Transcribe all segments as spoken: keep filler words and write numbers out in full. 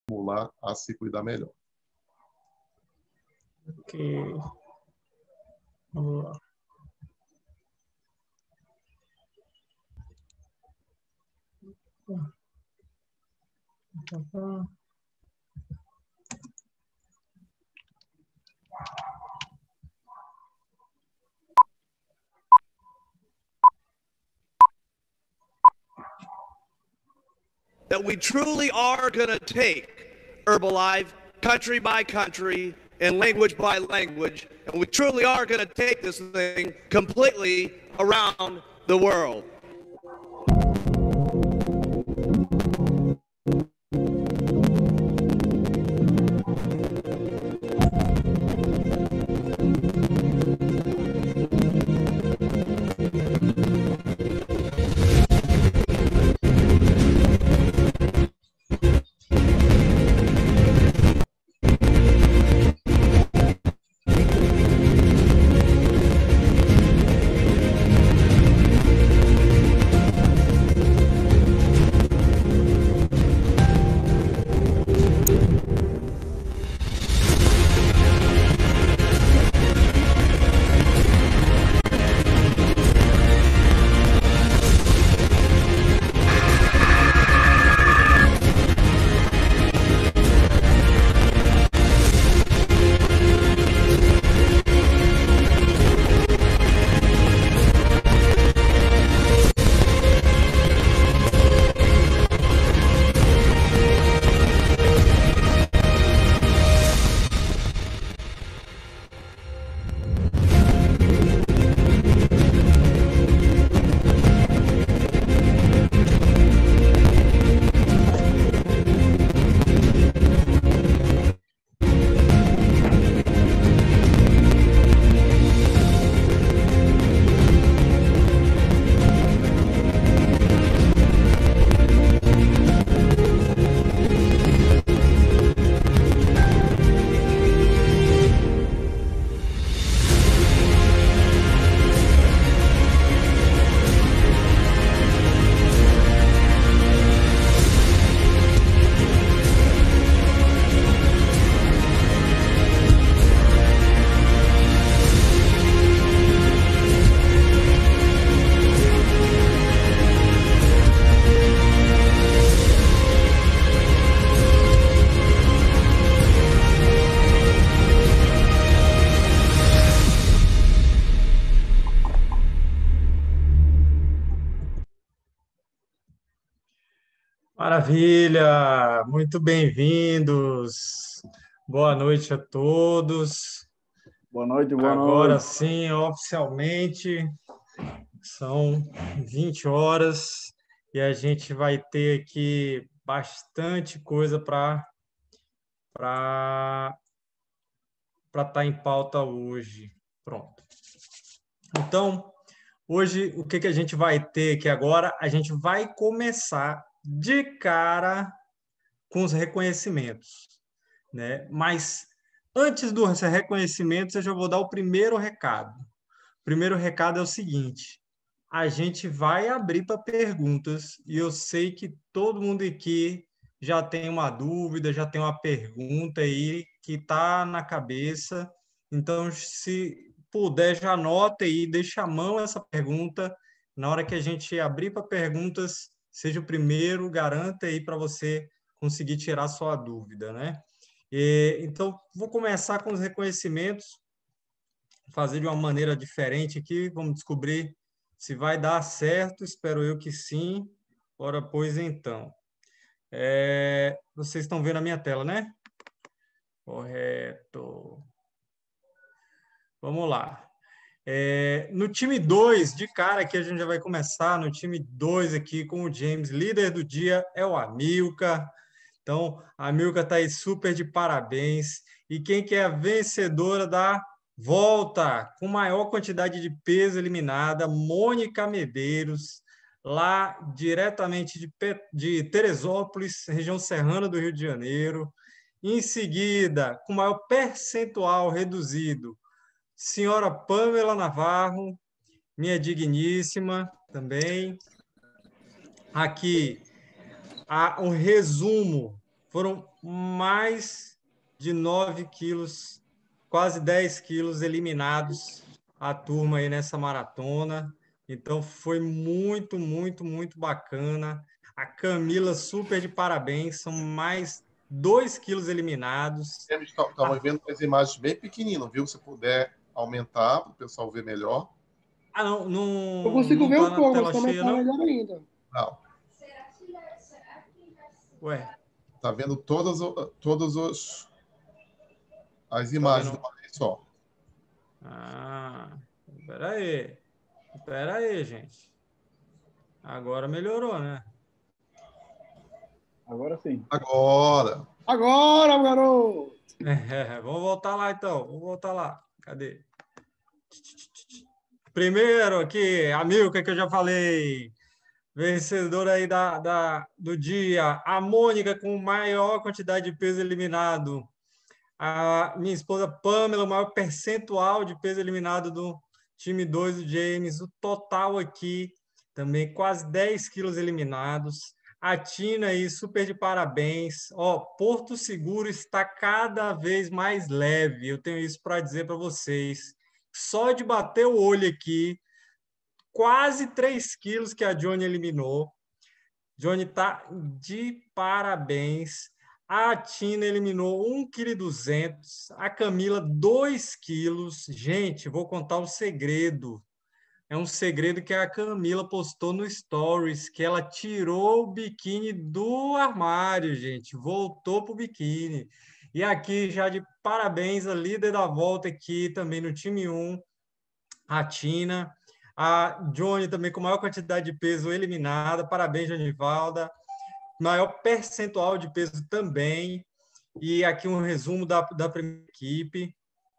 estimular a se cuidar melhor. Ok. Vamos lá. That we truly are going to take Herbalife country by country and language by language, and we truly are going to take this thing completely around the world. Maravilha! Muito bem-vindos. Boa noite a todos. Boa noite, boa Agora noite. sim, oficialmente, são vinte horas e a gente vai ter aqui bastante coisa para para para estar em pauta hoje. Pronto. Então, hoje, o que, que a gente vai ter aqui agora? A gente vai começar de cara com os reconhecimentos, né? Mas antes dos reconhecimentos, eu já vou dar o primeiro recado. O primeiro recado é o seguinte: a gente vai abrir para perguntas e eu sei que todo mundo aqui já tem uma dúvida, já tem uma pergunta aí que está na cabeça. Então, se puder, já anota aí, deixa à mão essa pergunta. Na hora que a gente abrir para perguntas, seja o primeiro, garanta aí para você conseguir tirar sua dúvida, né? E, então, vou começar com os reconhecimentos, fazer de uma maneira diferente aqui, vamos descobrir se vai dar certo, espero eu que sim. Ora, pois então. É, vocês estão vendo a minha tela, né? Correto. Vamos lá. É, no time dois, de cara aqui a gente já vai começar, no time dois aqui com o James, líder do dia é o Amilcar. Então, a Amilcar está aí super de parabéns. E quem que é a vencedora da volta com maior quantidade de peso eliminada, Mônica Medeiros, lá diretamente de, de Teresópolis, região serrana do Rio de Janeiro. Em seguida, com maior percentual reduzido, senhora Pamela Navarro, minha digníssima também. Aqui, há um resumo. Foram mais de nove quilos, quase dez quilos eliminados a turma aí nessa maratona. Então, foi muito, muito, muito bacana. A Camila, super de parabéns. São mais dois quilos eliminados. Estamos ah. vendo as imagens bem pequeninas, viu? Se puder aumentar para o pessoal ver melhor. Ah, não. não Eu consigo não ver tá um pouco, tela mas cheia, tá não? melhor ainda. Não. Ué. Tá vendo todas, todas os, as imagens tá de uma vez só. Ah, espera aí. Espera aí, gente. Agora melhorou, né? Agora sim. Agora. Agora, garoto! É, vamos voltar lá, então. Vamos voltar lá. Cadê? Primeiro aqui, a Milka, que eu já falei. Vencedora aí da, da, do dia. A Mônica, com maior quantidade de peso eliminado. A minha esposa Pamela, o maior percentual de peso eliminado do time dois do James. O total aqui, também quase dez quilos eliminados. A Tina aí, super de parabéns. Ó, Porto Seguro está cada vez mais leve. Eu tenho isso para dizer para vocês. Só de bater o olho aqui, quase três quilos que a Johnny eliminou. Johnny está de parabéns. A Tina eliminou um vírgula duzentos quilos. A Camila, dois quilos. Gente, vou contar um segredo. É um segredo que a Camila postou no Stories, que ela tirou o biquíni do armário, gente. Voltou para o biquíni. E aqui, já de parabéns, a líder da volta aqui, também no time um, a Tina. A Johnny também com maior quantidade de peso eliminada. Parabéns, Jonivalda. Maior percentual de peso também. E aqui um resumo da, da primeira equipe.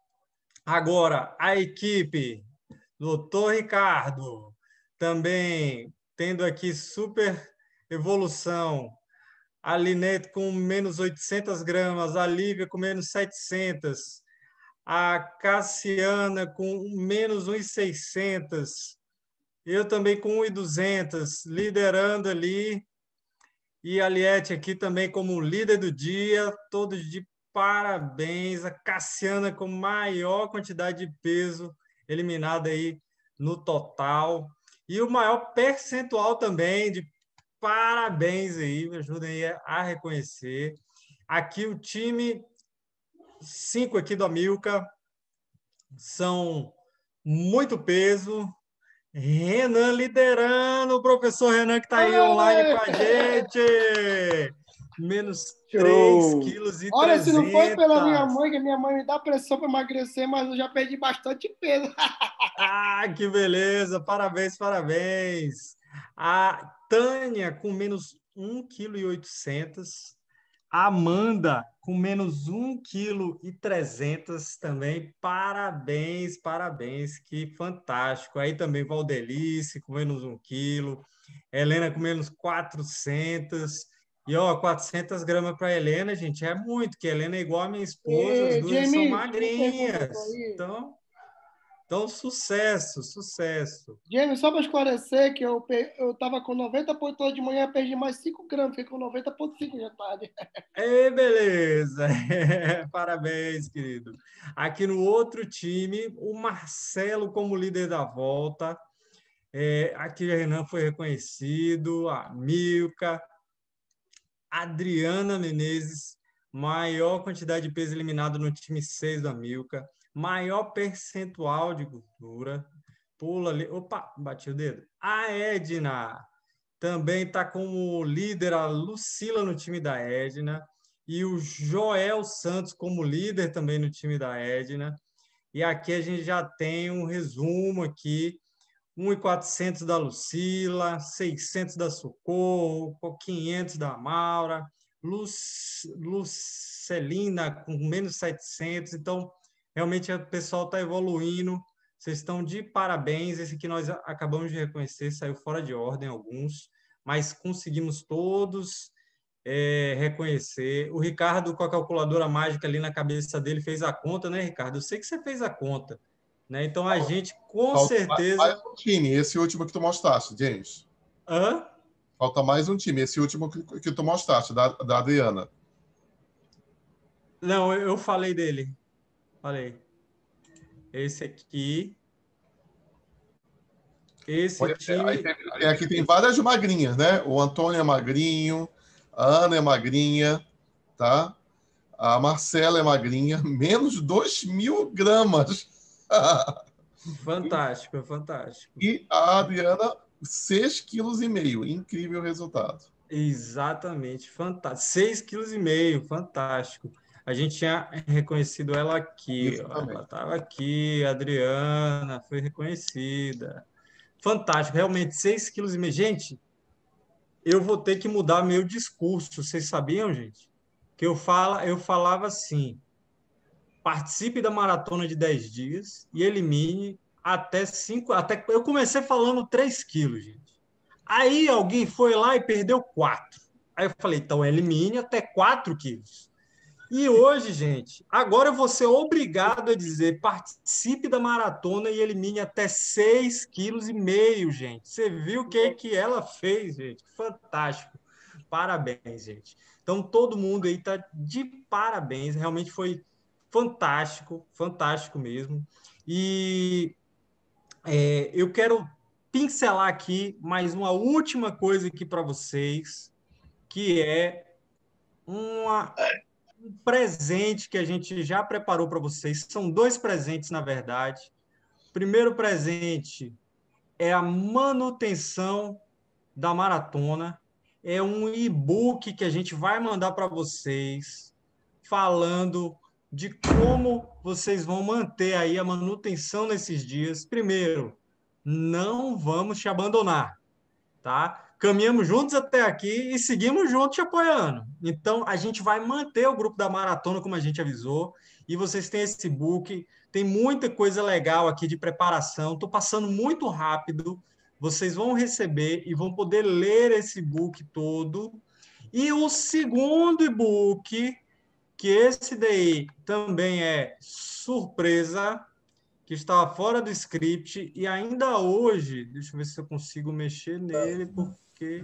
Agora, a equipe... Doutor Ricardo, também tendo aqui super evolução. A Linete com menos oitocentas gramas, a Lívia com menos setecentas, a Cassiana com menos um vírgula seiscentos, eu também com um vírgula duzentos, liderando ali. E a Liette aqui também como líder do dia, todos de parabéns. A Cassiana com maior quantidade de peso eliminada aí no total. E o maior percentual também de parabéns aí, me ajudem aí a reconhecer. Aqui o time cinco aqui do Amilcar são muito peso. Renan liderando, o professor Renan que está aí online com a gente. Menos três quilos e Olha, se não foi pela minha mãe, que minha mãe me dá pressão para emagrecer, mas eu já perdi bastante peso. Ah, que beleza! Parabéns, parabéns! A Tânia com menos um vírgula oitocentos quilos. A Amanda com menos um vírgula trezentos quilos também. Parabéns, parabéns, que fantástico. Aí também Valdelice com menos um quilo. Helena com menos quatrocentos. E, ó, quatrocentas gramas para a Helena, gente, é muito, que a Helena é igual a minha esposa, Ei, as duas Jamie, são magrinhas. Então, então, sucesso, sucesso. James, só para esclarecer que eu estava com noventa ponto oito de manhã, perdi mais cinco gramas, fiquei com noventa ponto cinco de tarde. Ei, beleza! Parabéns, querido. Aqui no outro time, o Marcelo como líder da volta. É, aqui a Renan foi reconhecido, a Milka, Adriana Menezes, maior quantidade de peso eliminado no time seis da Milka, maior percentual de gordura, pula ali, opa, bati o dedo. A Edna também está como líder, a Lucila no time da Edna, e o Joel Santos como líder também no time da Edna. E aqui a gente já tem um resumo aqui, um mil e quatrocentos da Lucila, seiscentos da Socorro, quinhentos da Maura, Luc... Lucelina com menos setecentos. Então, realmente o pessoal está evoluindo. Vocês estão de parabéns. Esse que nós acabamos de reconhecer saiu fora de ordem alguns, mas conseguimos todos é, reconhecer. O Ricardo, com a calculadora mágica ali na cabeça dele, fez a conta, né, Ricardo? Eu sei que você fez a conta. Né? Então, a gente, com Falta certeza... mais um time, esse último que tu mostraste, James. Hã? Falta mais um time, esse último que, que tu mostraste, da, da Adriana. Não, eu, eu falei dele. Falei. Esse aqui. Esse Olha, é, aí time. tem, tem- aqui tem várias magrinhas, né? O Antônio é magrinho, a Ana é magrinha, tá? A Marcela é magrinha, menos dois mil gramas. Fantástico, fantástico. E a Adriana, seis quilos e meio. Incrível resultado. Exatamente, fantástico. Seis quilos e meio, fantástico. A gente tinha reconhecido ela aqui, ó. Ela Exatamente. estava aqui, a Adriana, foi reconhecida. Fantástico, realmente, seis quilos e meio. Gente, eu vou ter que mudar meu discurso. Vocês sabiam, gente? Que eu fala, eu falava assim: participe da maratona de dez dias e elimine até cinco. Até, eu comecei falando três quilos, gente. Aí alguém foi lá e perdeu quatro. Aí eu falei, então elimine até quatro quilos. E hoje, gente, agora eu vou ser obrigado a dizer, participe da maratona e elimine até seis quilos e meio, gente. Você viu o que, que ela fez, gente? Fantástico. Parabéns, gente. Então, todo mundo aí está de parabéns. Realmente foi fantástico, fantástico mesmo. E é, eu quero pincelar aqui mais uma última coisa aqui para vocês, que é uma, um presente que a gente já preparou para vocês. São dois presentes, na verdade. O primeiro presente é a manutenção da maratona. É um e-book que a gente vai mandar para vocês, falando de como vocês vão manter aí a manutenção nesses dias. Primeiro, não vamos te abandonar, tá? Caminhamos juntos até aqui e seguimos juntos te apoiando. Então, a gente vai manter o grupo da maratona, como a gente avisou, e vocês têm esse book, tem muita coisa legal aqui de preparação. Estou passando muito rápido, vocês vão receber e vão poder ler esse book todo. E o segundo e-book, que esse daí também é surpresa, que estava fora do script, e ainda hoje, deixa eu ver se eu consigo mexer nele, porque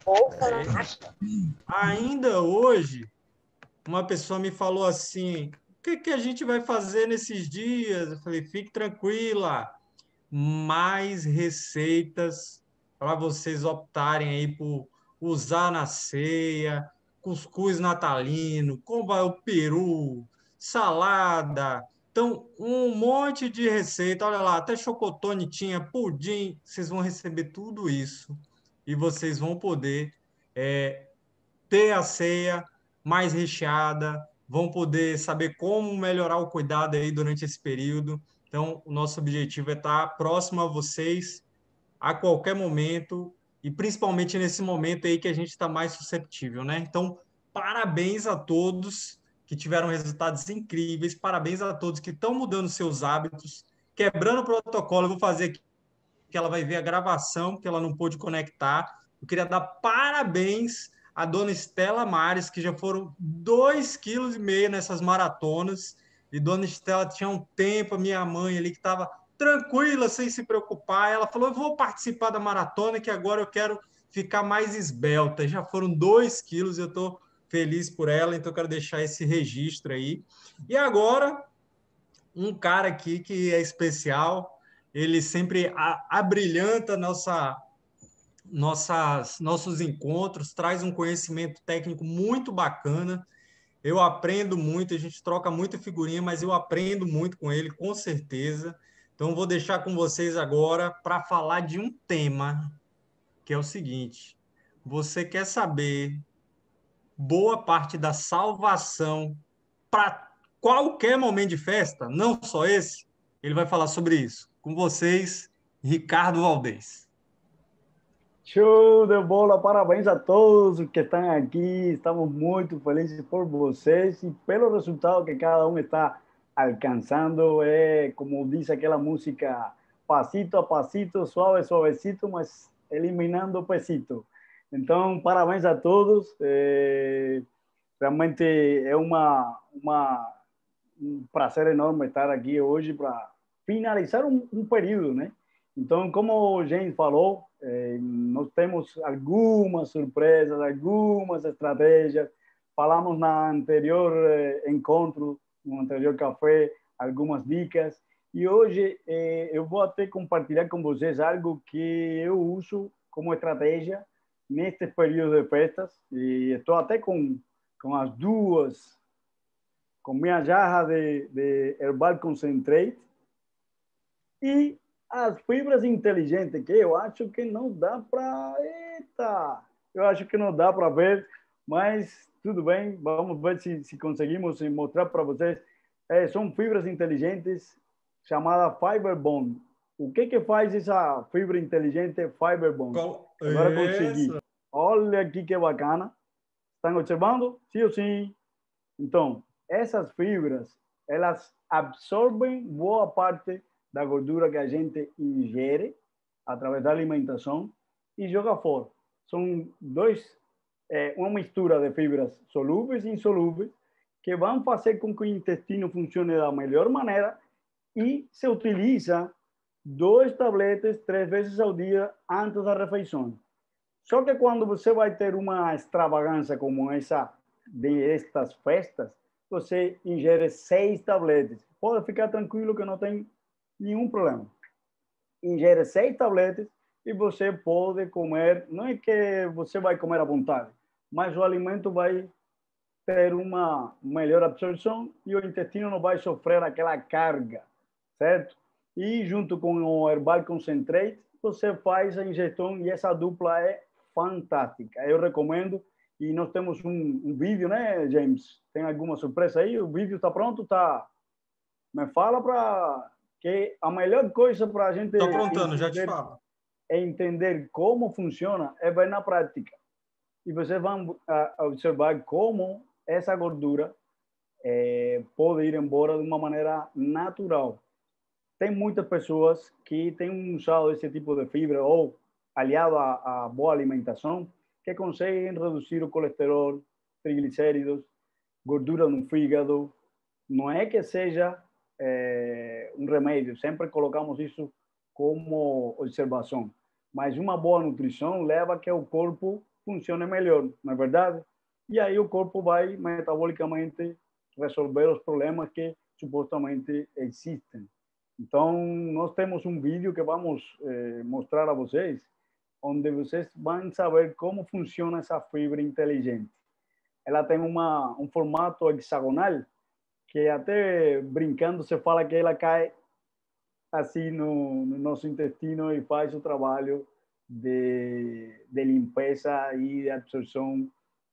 é, ainda hoje uma pessoa me falou assim: o que, que a gente vai fazer nesses dias? Eu falei, fique tranquila, mais receitas para vocês optarem aí por usar na ceia, cuscuz natalino, como vai o peru, salada. Então, um monte de receita. Olha lá, até chocotone tinha, pudim. Vocês vão receber tudo isso e vocês vão poder é, ter a ceia mais recheada, vão poder saber como melhorar o cuidado aí durante esse período. Então, o nosso objetivo é estar próximo a vocês a qualquer momento e principalmente nesse momento aí que a gente está mais susceptível, né? Então, parabéns a todos que tiveram resultados incríveis, parabéns a todos que estão mudando seus hábitos, quebrando o protocolo. Eu vou fazer aqui que ela vai ver a gravação, que ela não pôde conectar. Eu queria dar parabéns à dona Estela Mares, que já foram dois quilos e meio nessas maratonas. E dona Estela tinha um tempo, a minha mãe ali, que estava tranquila, sem se preocupar. Ela falou: eu vou participar da maratona, que agora eu quero ficar mais esbelta. Já foram dois quilos, eu estou feliz por ela, então eu quero deixar esse registro aí. E agora, um cara aqui que é especial, ele sempre abrilhanta nossa, nossas, nossos encontros, traz um conhecimento técnico muito bacana. Eu aprendo muito, a gente troca muita figurinha, mas eu aprendo muito com ele, com certeza. Então, vou deixar com vocês agora para falar de um tema, que é o seguinte: você quer saber boa parte da salvação para qualquer momento de festa, não só esse? Ele vai falar sobre isso. Com vocês, Ricardo Valdez. Show de bola, parabéns a todos que estão aqui, estamos muito felizes por vocês e pelo resultado que cada um está alcançando. É como diz aquela música, pasito a pasito, suave, suavecito, mas eliminando pesito. Então, parabéns a todos, é, realmente é uma, uma, um prazer enorme estar aqui hoje para finalizar um, um período, né? Então, como o James falou, eh, nós temos algumas surpresas, algumas estratégias falamos na anterior eh, encontro, no anterior café, algumas dicas. E hoje eh, eu vou até compartilhar com vocês algo que eu uso como estratégia neste período de festas. E estou até com, com as duas, com minha jarra de, de Herbal Concentrate e as fibras inteligentes, que eu acho que não dá para... Eita! Eu acho que não dá para ver, mas tudo bem, vamos ver se, se conseguimos mostrar para vocês. É, são fibras inteligentes chamadas Fiber Bond. O que que faz essa fibra inteligente Fiber Bond? Qual... Agora consegui. Isso. Olha aqui que bacana. Estão observando? Sim ou sim? Então, essas fibras, elas absorvem boa parte da gordura que a gente ingere através da alimentação e joga fora. São dois, é, uma mistura de fibras solúveis e insolúveis que vão fazer com que o intestino funcione da melhor maneira e se utiliza dois tabletes três vezes ao dia antes da refeição. Só que quando você vai ter uma extravagância como essa destas festas, você ingere seis tabletes. Pode ficar tranquilo que não tem nenhum problema. Ingere seis tabletes e você pode comer, não é que você vai comer à vontade, mas o alimento vai ter uma melhor absorção e o intestino não vai sofrer aquela carga, certo? E junto com o Herbal Concentrate, você faz a ingestão e essa dupla é fantástica. Eu recomendo e nós temos um, um vídeo, né, James? Tem alguma surpresa aí? O vídeo está pronto? Tá? Me fala para que a melhor coisa para a gente... Estou aprontando, já te falo. É entender como funciona, é ver na prática. E vocês vão uh, observar como essa gordura é, pode ir embora de uma maneira natural. Tem muitas pessoas que têm usado esse tipo de fibra ou aliado à, à boa alimentação que conseguem reduzir o colesterol, triglicéridos, gordura no fígado. Não é que seja é, um remédio, sempre colocamos isso como observação. Mas uma boa nutrição leva a que o corpo funcione melhor, não é verdade? E aí o corpo vai metabolicamente resolver os problemas que supostamente existem. Então, nós temos um vídeo que vamos eh, mostrar a vocês, onde vocês vão saber como funciona essa fibra inteligente. Ela tem uma, um formato hexagonal, que até brincando se fala que ela cai assim no, no nosso intestino e faz o trabalho de, de limpeza e de absorção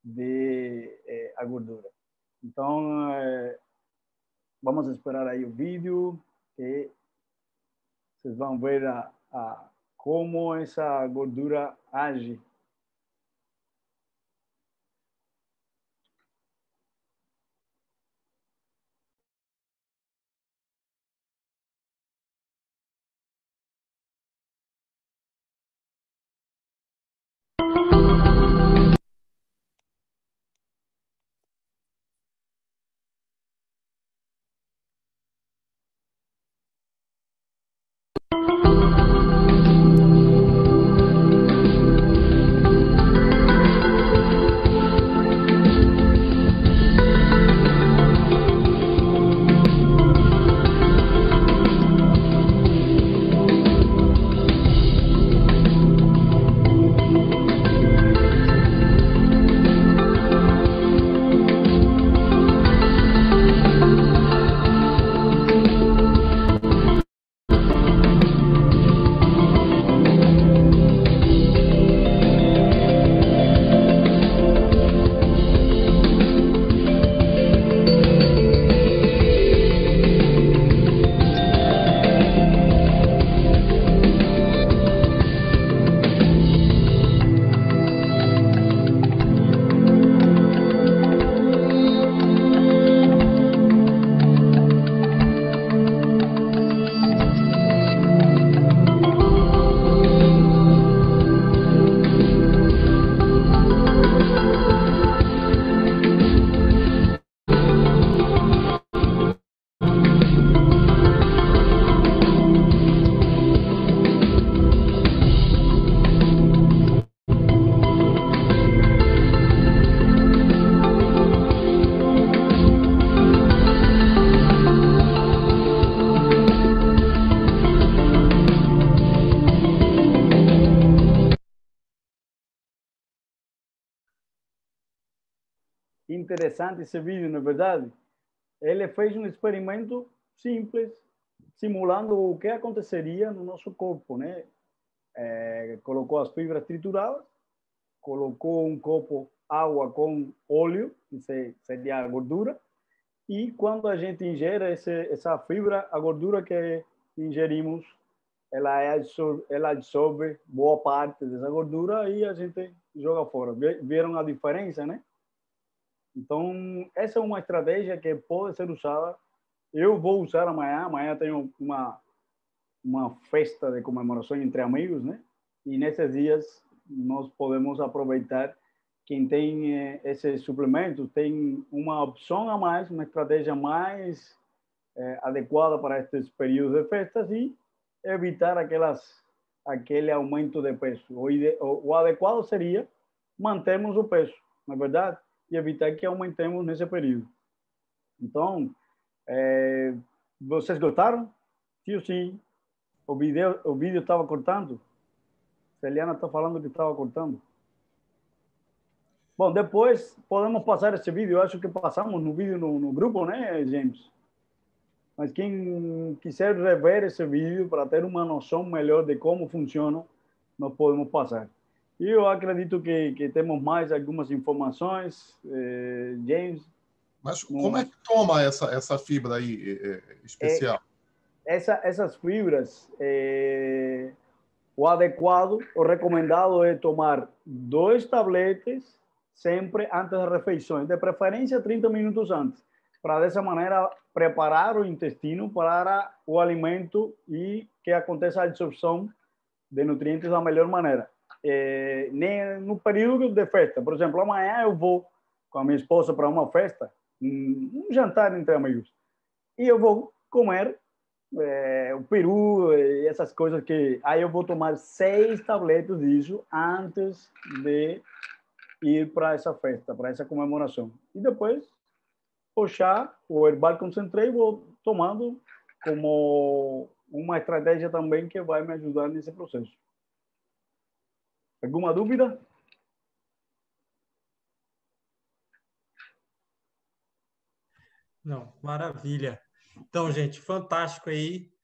de eh, a gordura. Então, eh, vamos esperar aí o vídeo, que vocês vão ver a, a, como essa gordura age. interessante esse vídeo, não é verdade? Ele fez um experimento simples, simulando o que aconteceria no nosso corpo, né? É, colocou as fibras trituradas, colocou um copo água com óleo, que seria a gordura, e quando a gente ingere esse, essa fibra, a gordura que ingerimos, ela absorve, ela absorve boa parte dessa gordura e a gente joga fora. Viram a diferença, né? Então, essa é uma estratégia que pode ser usada. Eu vou usar amanhã. Amanhã tenho uma, uma festa de comemoração entre amigos, né? E nesses dias nós podemos aproveitar. Quem tem eh, esses suplementos tem uma opção a mais, uma estratégia mais eh, adequada para estes períodos de festas e evitar aquelas, aquele aumento de peso. O, ide, o, o adequado seria mantermos o peso, não é verdade? E evitar que aumentemos nesse período. Então, é, vocês gostaram? Sim ou sim? O vídeo o vídeo estava cortando? Celiana está falando que estava cortando. Bom, depois podemos passar esse vídeo. Eu acho que passamos no vídeo no, no grupo, né, James? Mas quem quiser rever esse vídeo para ter uma noção melhor de como funciona, nós podemos passar. E eu acredito que, que temos mais algumas informações, eh, James. Mas no... como é que toma essa, essa fibra aí é, especial? É, essa, essas fibras, é, o adequado, o recomendado é tomar dois tabletes sempre antes das refeições, de preferência trinta minutos antes, para dessa maneira preparar o intestino para o alimento e que aconteça a absorção de nutrientes da melhor maneira. É, nem no período de festa. Por exemplo, amanhã eu vou com a minha esposa para uma festa, um, um jantar entre amigos, e eu vou comer é, o peru e essas coisas que... Aí eu vou tomar seis tabletes disso antes de ir para essa festa, para essa comemoração. E depois o chá, o herbal concentrado, vou tomando como uma estratégia também que vai me ajudar nesse processo. Alguma dúvida? Não, maravilha. Então, gente, fantástico aí.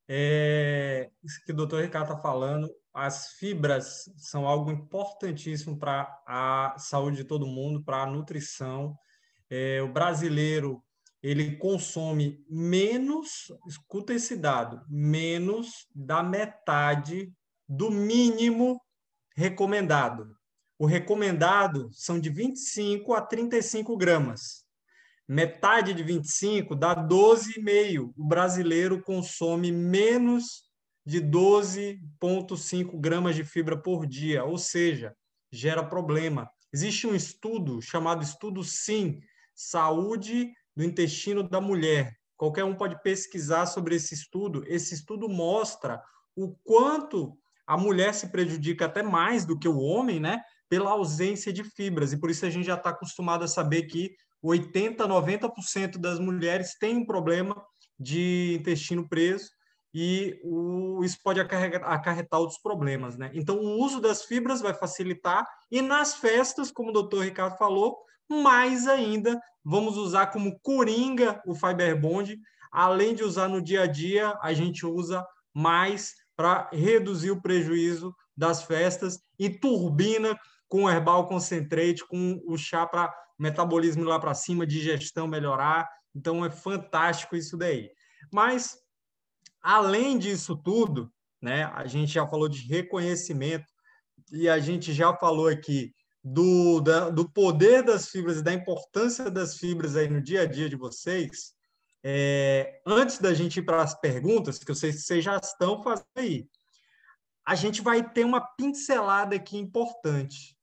É, isso que o doutor Ricardo está falando, as fibras são algo importantíssimo para a saúde de todo mundo, para a nutrição. É, o brasileiro, ele consome menos, escuta esse dado, menos da metade do mínimo recomendado. O recomendado são de vinte e cinco a trinta e cinco gramas. Metade de vinte e cinco dá doze vírgula cinco. O brasileiro consome menos de doze vírgula cinco gramas de fibra por dia, ou seja, gera problema. Existe um estudo chamado Estudo SIM, Saúde do Intestino da Mulher. Qualquer um pode pesquisar sobre esse estudo. Esse estudo mostra o quanto a mulher se prejudica até mais do que o homem, né, pela ausência de fibras. E por isso a gente já está acostumado a saber que oitenta, noventa por cento das mulheres têm um problema de intestino preso e o, isso pode acarretar, acarretar outros problemas, né? Então, o uso das fibras vai facilitar e nas festas, como o doutor Ricardo falou, mais ainda, vamos usar como coringa o Fiber Bond. Além de usar no dia a dia, a gente usa mais para reduzir o prejuízo das festas e turbina com o Herbal Concentrate, com o chá para metabolismo lá para cima, digestão melhorar. Então, é fantástico isso daí. Mas, além disso tudo, né, a gente já falou de reconhecimento e a gente já falou aqui do, da, do poder das fibras e da importância das fibras aí no dia a dia de vocês. É, antes da gente ir para as perguntas, que eu sei que vocês já estão fazendo aí, a gente vai ter uma pincelada aqui importante.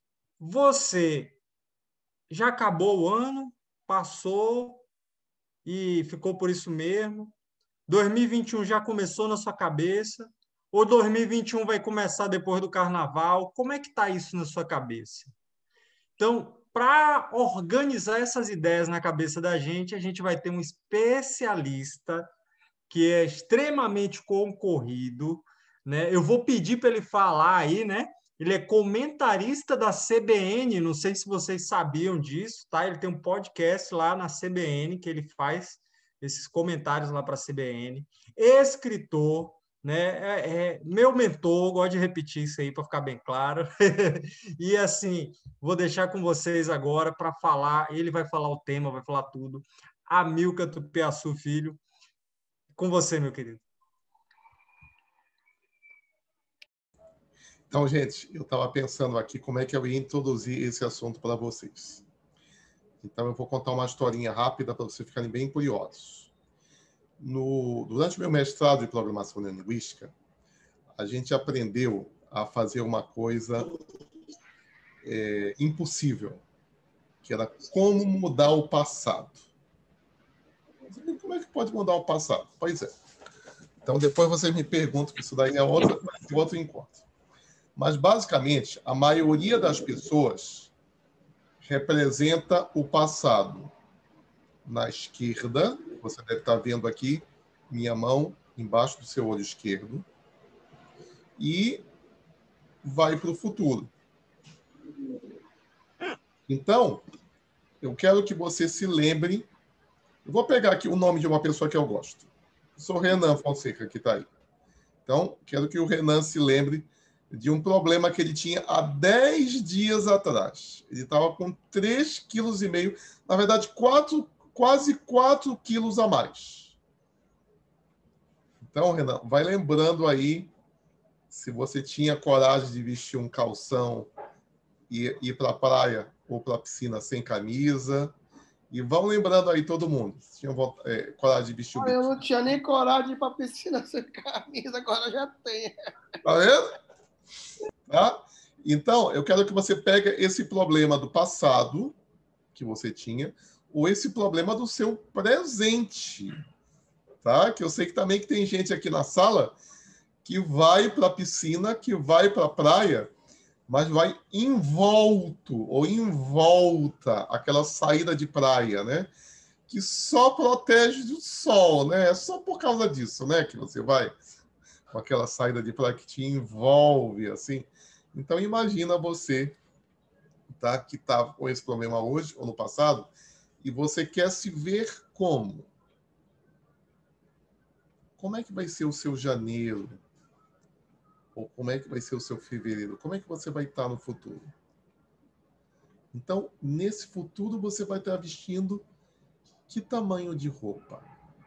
Você já acabou o ano, passou e ficou por isso mesmo. dois mil e vinte e um já começou na sua cabeça? Ou dois mil e vinte e um vai começar depois do carnaval? Como é que está isso na sua cabeça? Então, para organizar essas ideias na cabeça da gente, a gente vai ter um especialista que é extremamente concorrido, né? Eu vou pedir para ele falar aí, né? Ele é comentarista da C B N, não sei se vocês sabiam disso, tá? Ele tem um podcast lá na C B N que ele faz esses comentários lá para a C B N. Escritor, né? É, é meu mentor, gosto de repetir isso aí para ficar bem claro. E assim, vou deixar com vocês agora para falar, ele vai falar o tema, vai falar tudo. Amilcar Tupiaçu Filho, com você, meu querido. Então, gente, eu estava pensando aqui como é que eu ia introduzir esse assunto para vocês. Então, eu vou contar uma historinha rápida para vocês ficarem bem curiosos. No, durante o meu mestrado de Programação Linguística, a gente aprendeu a fazer uma coisa é, impossível, que era como mudar o passado. Como é que pode mudar o passado? Pois é. Então, depois vocês me perguntam, que isso daí é outra, outro encontro. Mas, basicamente, a maioria das pessoas representa o passado. Na esquerda, você deve estar vendo aqui minha mão embaixo do seu olho esquerdo, e vai para o futuro. Então, eu quero que você se lembre. Eu vou pegar aqui o nome de uma pessoa que eu gosto. Eu sou Renan Fonseca, que está aí. Então, quero que o Renan se lembre de um problema que ele tinha há dez dias atrás. Ele estava com três vírgula cinco quilos, na verdade, quatro, quase quatro quilos a mais. Então, Renan, vai lembrando aí se você tinha coragem de vestir um calção e ir para a praia ou para a piscina sem camisa. E vão lembrando aí todo mundo. Se tinha é, coragem de vestir o bicho. Eu não tinha nem coragem de ir para a piscina sem camisa, agora já tenho. Tá vendo? Tá? Então, eu quero que você pegue esse problema do passado que você tinha, ou esse problema do seu presente. Tá? Que eu sei que também que tem gente aqui na sala que vai para a piscina, que vai para a praia, mas vai em volto, ou em volta, aquela saída de praia, né? Que só protege do sol, né? É só por causa disso, né? Que você vai com aquela saída de praia que te envolve, assim. Então, imagina você, tá? Que está com esse problema hoje, ou no passado, e você quer se ver como? Como é que vai ser o seu janeiro? Ou como é que vai ser o seu fevereiro? Como é que você vai estar no futuro? Então, nesse futuro, você vai estar vestindo que tamanho de roupa?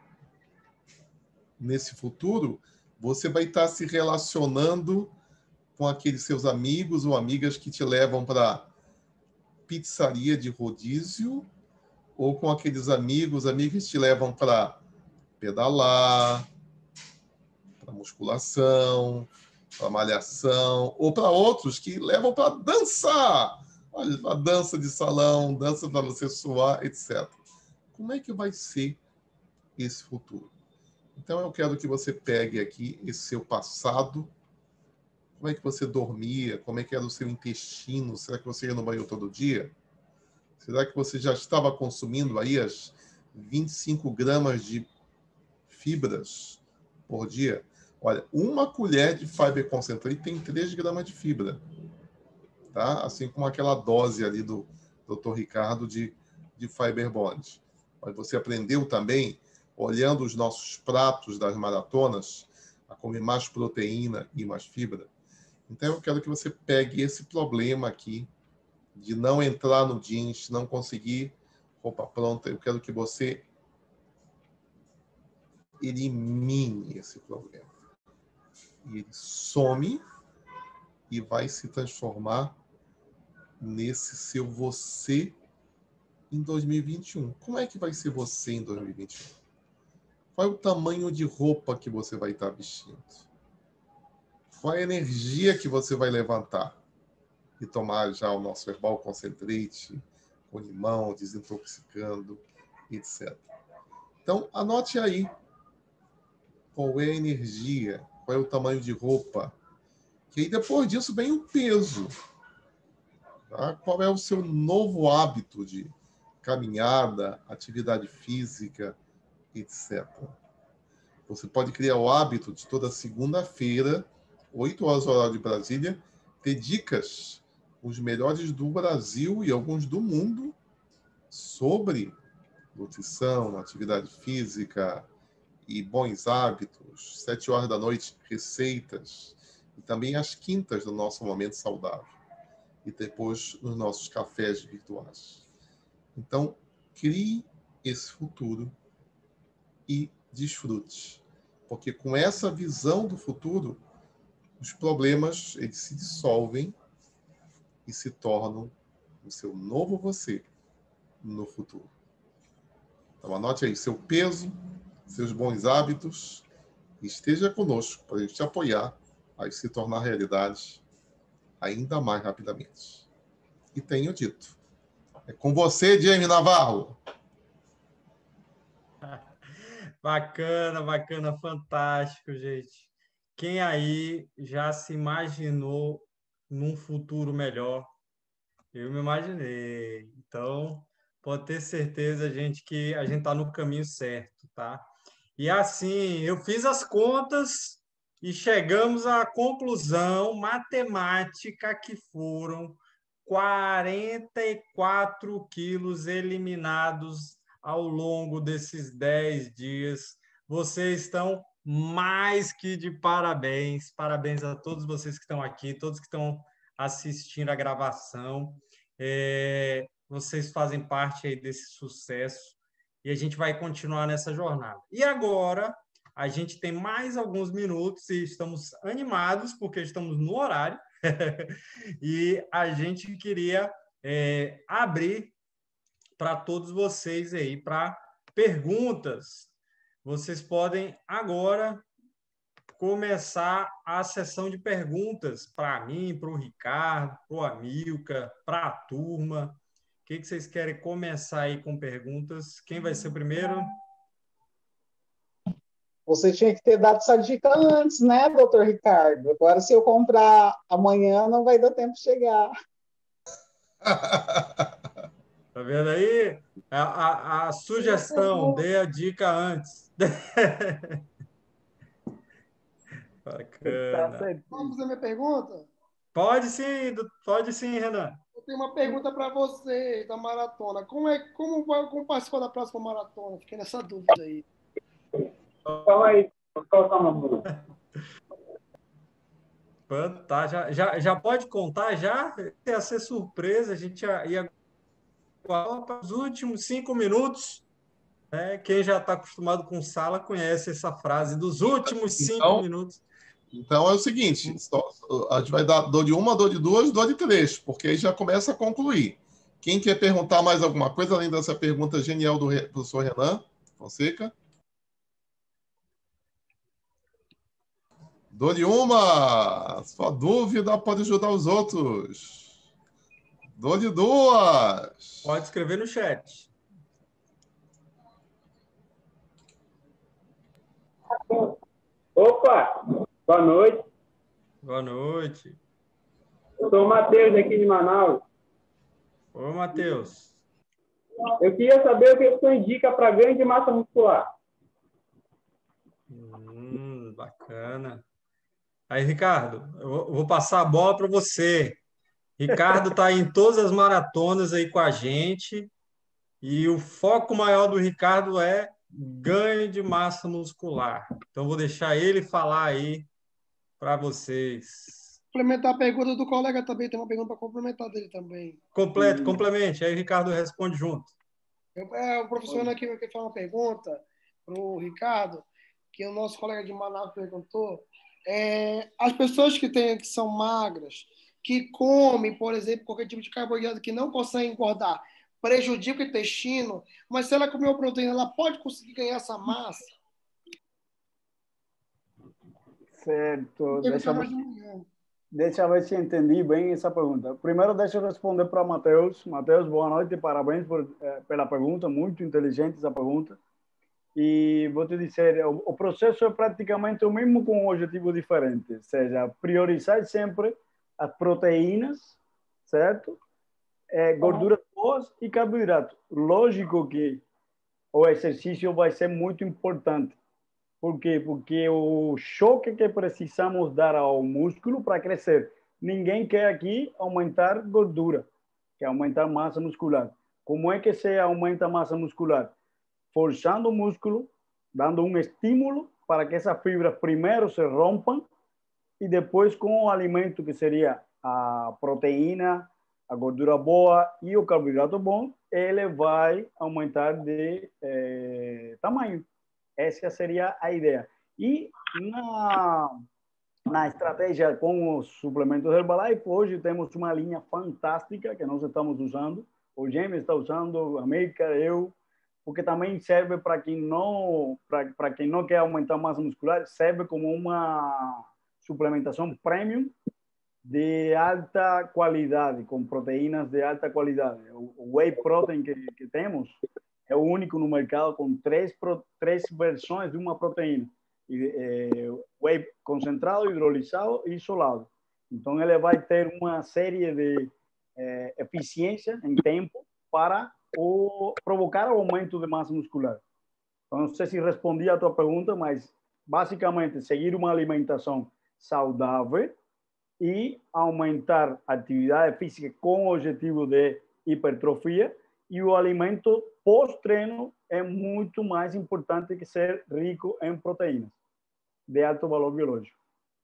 Nesse futuro, você vai estar se relacionando com aqueles seus amigos ou amigas que te levam para pizzaria de rodízio, ou com aqueles amigos, amigas que te levam para pedalar, para musculação, para malhação, ou para outros que levam para dançar. Olha, a dança de salão, dança para você suar, etcétera. Como é que vai ser esse futuro? Então, eu quero que você pegue aqui esse seu passado. Como é que você dormia? Como é que era o seu intestino? Será que você ia no banheiro todo dia? Será que você já estava consumindo aí as vinte e cinco gramas de fibras por dia? Olha, uma colher de Fiber Concentrate tem três gramas de fibra. Tá? Assim como aquela dose ali do doutor Ricardo de, de Fiber Bond. Mas você aprendeu também, olhando os nossos pratos das maratonas, a comer mais proteína e mais fibra. Então, eu quero que você pegue esse problema aqui de não entrar no jeans, não conseguir roupa pronta. Eu quero que você elimine esse problema. E ele some e vai se transformar nesse seu você em dois mil e vinte e um. Como é que vai ser você em dois mil e vinte e um? Qual é o tamanho de roupa que você vai estar vestindo? Qual é a energia que você vai levantar? E tomar já o nosso Herbal Concentrate, com limão, desintoxicando, etcétera. Então, anote aí qual é a energia, qual é o tamanho de roupa. Que aí, depois disso, vem o peso. Tá? Qual é o seu novo hábito de caminhada, atividade física, etcétera. Você pode criar o hábito de toda segunda-feira, oito horas horário de Brasília, ter dicas, os melhores do Brasil e alguns do mundo, sobre nutrição, atividade física e bons hábitos. Sete horas da noite, receitas. E também às quintas do nosso Momento Saudável. E depois nos nossos cafés virtuais. Então, crie esse futuro e desfrute. Porque com essa visão do futuro, os problemas eles se dissolvem e se tornam o seu novo você no futuro. Então, anote aí seu peso, seus bons hábitos, e esteja conosco para a gente te apoiar a se tornar realidade ainda mais rapidamente. E tenho dito. É com você, Jamie Navarro. Bacana, bacana, fantástico, gente. Quem aí já se imaginou num futuro melhor? Eu me imaginei. Então, pode ter certeza, gente, que a gente está no caminho certo, tá? E assim, eu fiz as contas e chegamos à conclusão matemática que foram quarenta e quatro quilos eliminados ao longo desses dez dias. Vocês estão mais que de parabéns. Parabéns a todos vocês que estão aqui, todos que estão assistindo a gravação. É, vocês fazem parte aí desse sucesso e a gente vai continuar nessa jornada. E agora, a gente tem mais alguns minutos e estamos animados porque estamos no horário e a gente queria é, abrir para todos vocês aí, para perguntas. Vocês podem agora começar a sessão de perguntas para mim, para o Ricardo, para o Amilcar, para a turma. O que, que vocês querem começar aí com perguntas? Quem vai ser o primeiro? Você tinha que ter dado essa dica antes, né, doutor Ricardo? Agora, se eu comprar amanhã, não vai dar tempo de chegar. Tá vendo aí? A, a, a sugestão, dê a dica antes. Bacana. Vamos fazer minha pergunta? Pode sim, pode sim, Renan. Eu tenho uma pergunta para você da maratona. Como é como vai como participar da próxima maratona? Fiquei nessa dúvida aí. Fala aí, qual tá uma Tá, já, já, já pode contar, já? Ia ser surpresa, a gente ia, ia para os últimos cinco minutos. Né? Quem já está acostumado com sala conhece essa frase dos últimos cinco então, minutos. Então é o seguinte, a gente vai dar dor de uma, dor de duas, dor de três, porque aí já começa a concluir. Quem quer perguntar mais alguma coisa, além dessa pergunta genial do professor Renan Fonseca? Dor de uma, sua dúvida pode ajudar os outros. Dor de duas. Pode escrever no chat. Opa, boa noite. Boa noite. Eu sou o Matheus, aqui de Manaus. Ô, Matheus. Eu queria saber o que você indica para ganho de massa muscular. Hum, bacana. Aí, Ricardo, eu vou passar a bola para você. Ricardo está em todas as maratonas aí com a gente e o foco maior do Ricardo é ganho de massa muscular. Então, vou deixar ele falar aí para vocês. Complementar a pergunta do colega também, tem uma pergunta para complementar dele também. Complete, complemente, aí o Ricardo responde junto. Eu, é, o professor Ana aqui quer falar uma pergunta para o Ricardo, que o nosso colega de Manaus perguntou. É, as pessoas que, têm, que são magras, que comem, por exemplo, qualquer tipo de carboidrato que não conseguem engordar, prejudica o intestino, mas se ela comer uma proteína, ela pode conseguir ganhar essa massa? Certo. Deixa eu, ver, deixa eu ver se entendi bem essa pergunta. Primeiro, deixa eu responder para o Matheus. Matheus, boa noite, parabéns por, eh, pela pergunta, muito inteligente essa pergunta. E vou te dizer, o, o processo é praticamente o mesmo com um objetivo diferente, ou seja, priorizar sempre as proteínas, certo? É, gorduras boas e carboidratos. Lógico que o exercício vai ser muito importante. Por quê? Porque o choque que precisamos dar ao músculo para crescer ninguém quer aqui aumentar gordura, quer aumentar massa muscular. Como é que se aumenta a massa muscular? Forçando o músculo, dando um estímulo para que essas fibras primeiro se rompam e depois com o alimento que seria a proteína, a gordura boa e o carboidrato bom, ele vai aumentar de eh, tamanho. Essa seria a ideia. E na, na estratégia com os suplementos Herbalife, hoje temos uma linha fantástica que nós estamos usando. O James está usando, a América, eu, porque também serve para quem não para quem não quer aumentar massa muscular, serve como uma suplementação premium de alta qualidade, com proteínas de alta qualidade. O whey protein que, que temos é o único no mercado com três, três versões de uma proteína. É, whey concentrado, hidrolisado e isolado. Então, ele vai ter uma série de é, eficiência em tempo para o, provocar o aumento de massa muscular. Então, não sei se respondi a tua pergunta, mas, basicamente, seguir uma alimentação saudável e aumentar a atividade física com o objetivo de hipertrofia, e o alimento pós-treino é muito mais importante que ser rico em proteínas de alto valor biológico.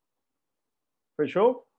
Fechou?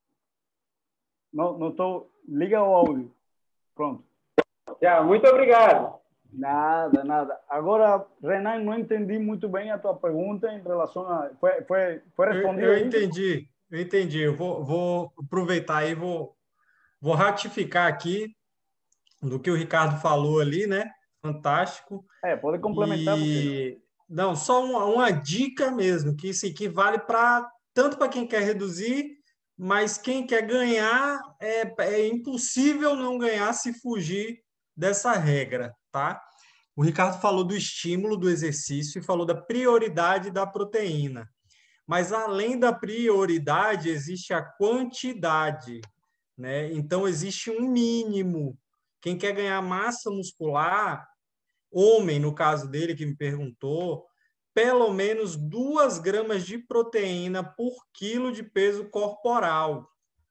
Não, não tô... Liga o áudio. Pronto. Já, muito obrigado. Nada, nada. Agora, Renan, não entendi muito bem a tua pergunta em relação a... Foi, foi, foi respondido? Eu, eu entendi. Eu entendi. Eu vou, vou aproveitar e vou, vou ratificar aqui do que o Ricardo falou ali, né? Fantástico. É, pode complementar. E... Você. Não, só uma, uma dica mesmo, que isso aqui vale para tanto para quem quer reduzir, mas quem quer ganhar, é, é impossível não ganhar se fugir dessa regra, tá? O Ricardo falou do estímulo do exercício e falou da prioridade da proteína. Mas, além da prioridade, existe a quantidade, né? Então, existe um mínimo. Quem quer ganhar massa muscular, homem, no caso dele, que me perguntou, pelo menos duas gramas de proteína por quilo de peso corporal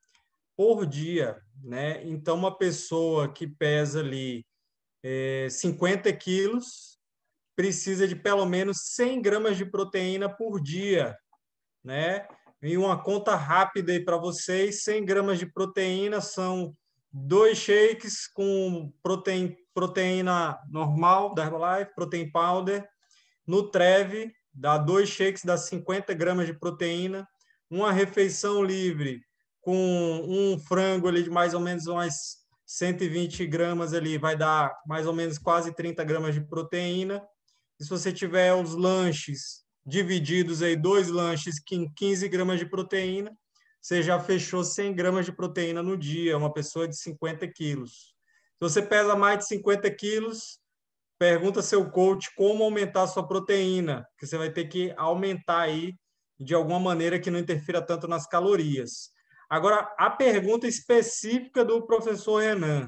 por dia, né? Então, uma pessoa que pesa ali é, cinquenta quilos precisa de pelo menos cem gramas de proteína por dia, né? E uma conta rápida aí para vocês: cem gramas de proteína são dois shakes com proteína, proteína normal da Herbalife, protein powder. No Trev, dá dois shakes, dá cinquenta gramas de proteína. Uma refeição livre com um frango ali de mais ou menos umas cento e vinte gramas ali, vai dar mais ou menos quase trinta gramas de proteína. E se você tiver os lanches divididos aí, dois lanches com quinze gramas de proteína, você já fechou cem gramas de proteína no dia, uma pessoa de cinquenta quilos. Se você pesa mais de cinquenta quilos, pergunta ao seu coach como aumentar a sua proteína, que você vai ter que aumentar aí de alguma maneira que não interfira tanto nas calorias. Agora, a pergunta específica do professor Renan.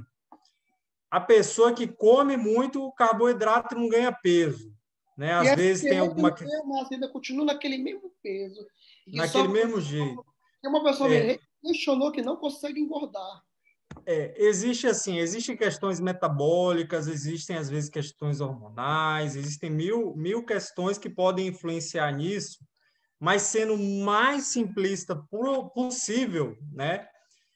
A pessoa que come muito carboidrato não ganha peso, né? Às e vezes tem alguma... Mas ainda continua naquele mesmo peso. Naquele mesmo jeito. E uma pessoa é. me questionou que não consegue engordar. É, existe assim, existem questões metabólicas, existem às vezes questões hormonais, existem mil, mil questões que podem influenciar nisso, mas sendo o mais simplista possível, né?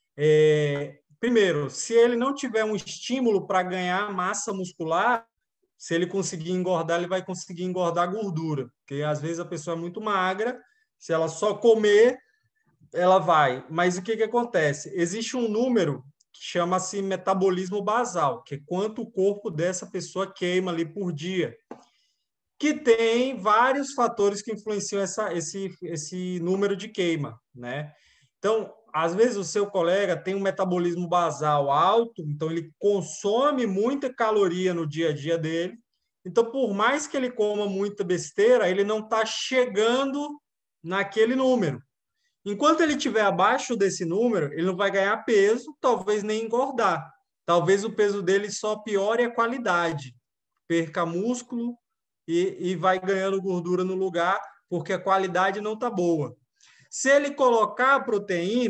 É, primeiro, se ele não tiver um estímulo para ganhar massa muscular, se ele conseguir engordar, ele vai conseguir engordar gordura, porque às vezes a pessoa é muito magra, se ela só comer, ela vai. Mas o que, que acontece? Existe um número que chama-se metabolismo basal, que é quanto o corpo dessa pessoa queima ali por dia, que tem vários fatores que influenciam essa, esse, esse número de queima, né? Então, às vezes o seu colega tem um metabolismo basal alto, então ele consome muita caloria no dia a dia dele, então por mais que ele coma muita besteira, ele não está chegando naquele número. Enquanto ele estiver abaixo desse número, ele não vai ganhar peso, talvez nem engordar. Talvez o peso dele só piore a qualidade, perca músculo e, e vai ganhando gordura no lugar, porque a qualidade não está boa. Se ele colocar a proteína,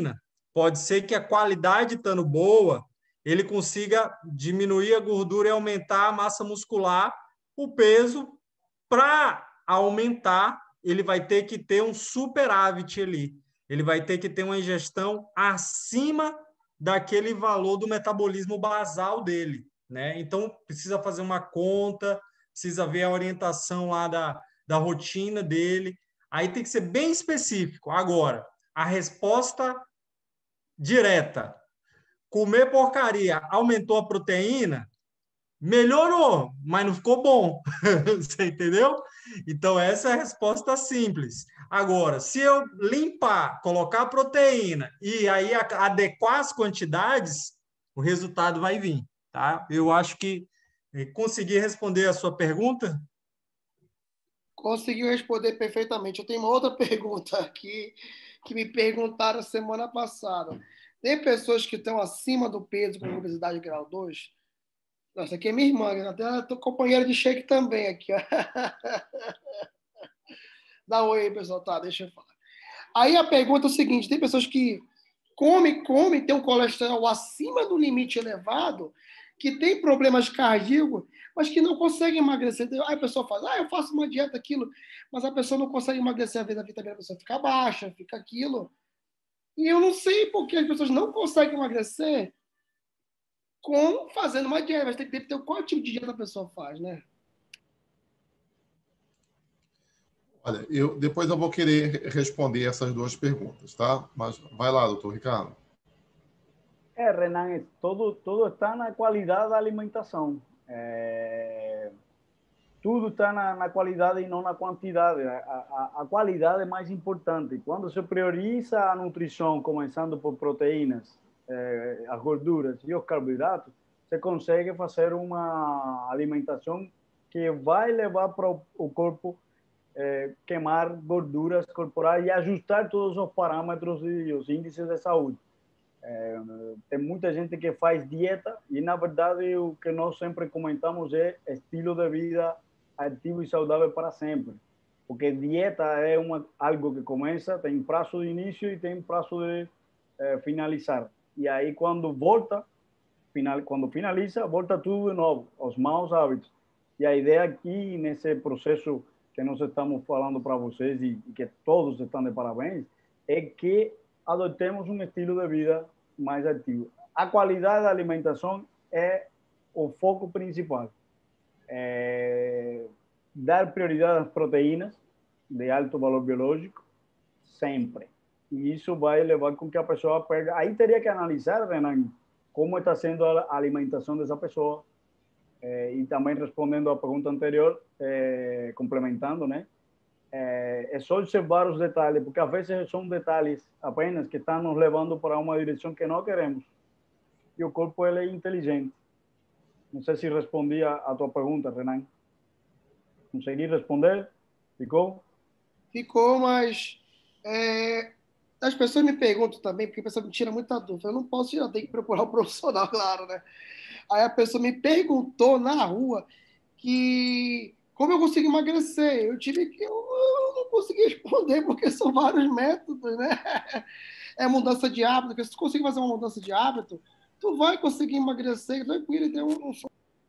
Pode ser que a qualidade estando boa, ele consiga diminuir a gordura e aumentar a massa muscular. O peso, para aumentar, ele vai ter que ter um superávit ali. Ele vai ter que ter uma ingestão acima daquele valor do metabolismo basal dele, né? Então, precisa fazer uma conta, precisa ver a orientação lá da, da rotina dele. Aí tem que ser bem específico. Agora, a resposta direta. Comer porcaria aumentou a proteína? Melhorou, mas não ficou bom. Você entendeu? Então, essa é a resposta simples. Agora, se eu limpar, colocar proteína e aí adequar as quantidades, o resultado vai vir, tá? Eu acho que consegui responder a sua pergunta. Conseguiu responder perfeitamente. Eu tenho uma outra pergunta aqui que me perguntaram semana passada. Tem pessoas que estão acima do peso com obesidade grau dois? Nossa, aqui é minha irmã, até tô companheira de shake também aqui. Ó. Dá um oi aí, pessoal. Tá, deixa eu falar. Aí a pergunta é o seguinte: tem pessoas que comem, comem, tem um colesterol acima do limite elevado, que tem problemas cardíacos, mas que não conseguem emagrecer. Aí a pessoa fala, ah, eu faço uma dieta, aquilo, mas a pessoa não consegue emagrecer, às vezes a vitamina da pessoa fica baixa, fica aquilo. E eu não sei por que as pessoas não conseguem emagrecer com fazendo uma dieta. Mas tem que ter qual tipo de dieta a pessoa faz, né? Olha, eu, depois eu vou querer responder essas duas perguntas, tá? Mas vai lá, doutor Ricardo. É, Renan, todo, todo está na qualidade da alimentação. É, tudo está na, na qualidade e não na quantidade. A, a, a qualidade é mais importante. Quando se prioriza a nutrição, começando por proteínas, é, as gorduras e os carboidratos, você consegue fazer uma alimentação que vai levar para o corpo é, queimar gorduras corporais e ajustar todos os parâmetros e os índices de saúde. É, tem muita gente que faz dieta e, na verdade, o que nós sempre comentamos é estilo de vida ativo e saudável para sempre. Porque dieta é uma, algo que começa, tem prazo de início e tem prazo de é, finalizar. E aí, quando volta, final, quando finaliza, volta tudo de novo, os maus hábitos. E a ideia aqui, nesse processo que nós estamos falando para vocês e, e que todos estão de parabéns, é que adotemos um estilo de vida mais ativo. A qualidade da alimentação é o foco principal. É dar prioridade às proteínas de alto valor biológico, sempre. E isso vai levar com que a pessoa perca. Aí teria que analisar, Renan, como está sendo a alimentação dessa pessoa. É, e também respondendo à pergunta anterior, é, complementando, né? É, é só observar os detalhes, porque às vezes são detalhes apenas que estão nos levando para uma direção que não queremos. E o corpo ele é inteligente. Não sei se respondi a, a tua pergunta, Renan. Consegui responder? Ficou? Ficou, mas é, as pessoas me perguntam também, porque a pessoa me tira muita dúvida. Eu não posso tirar, tem que procurar um profissional, claro, né? Aí a pessoa me perguntou na rua que como eu consigo emagrecer. Eu tive que eu, eu não consegui responder porque são vários métodos, né? É mudança de hábito, porque se tu conseguir fazer uma mudança de hábito, tu vai conseguir emagrecer tranquilo e ter um, um...